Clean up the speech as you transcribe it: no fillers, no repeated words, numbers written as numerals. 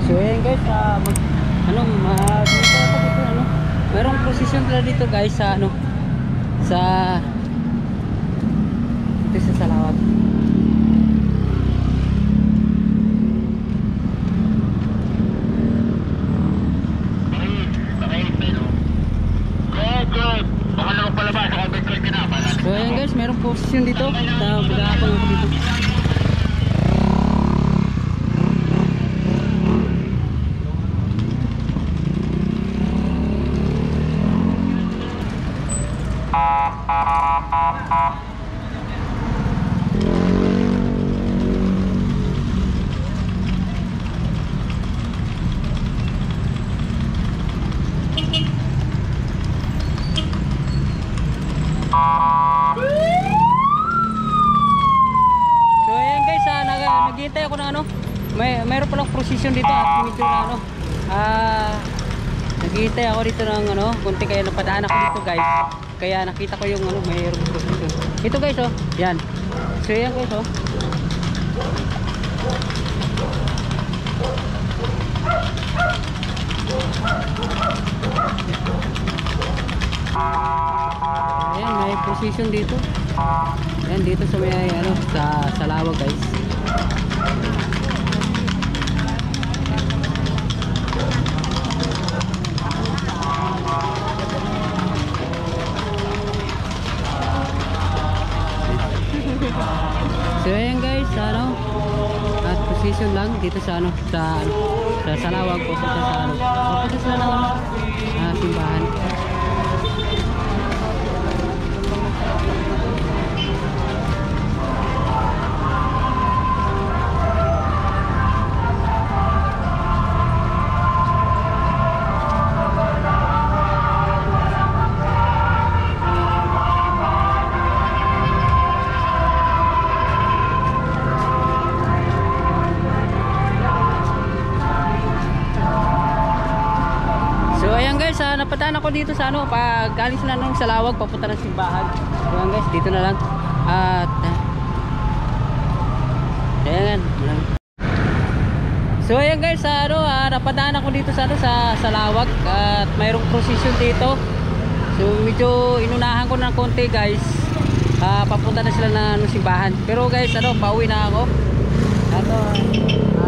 So ayan guys, dito ako dito, merong posisyon pala dito guys sa sa dito sa Salawag. So ayan guys, merong posisyon dito. Mag-aapang ako dito. Naghihintay ako ng mayroon palang prosesyon dito at medyo naghihintay ako dito ng konti, kaya napadaan ako dito guys, kaya nakita ko yung mayroong prosesyon ito guys. Yan, so yan guys. Ayan, may prosesyon dito. Ayan, dito sa may sa Salawag guys. So ayan guys, at position lang dito sa sa Salawag, papunta sa papunta sila ng simbahan. Napadaan ako dito sa pag galing sila ng Salawag papunta ng simbahan. Ayan guys, dito na lang. At ayan. So ayan guys, napadaan ako dito sa Salawag at mayroong prosesyon dito. So medyo inunahan ko ng konti guys. Papunta na sila ng simbahan. Pero guys, pauwi na ako.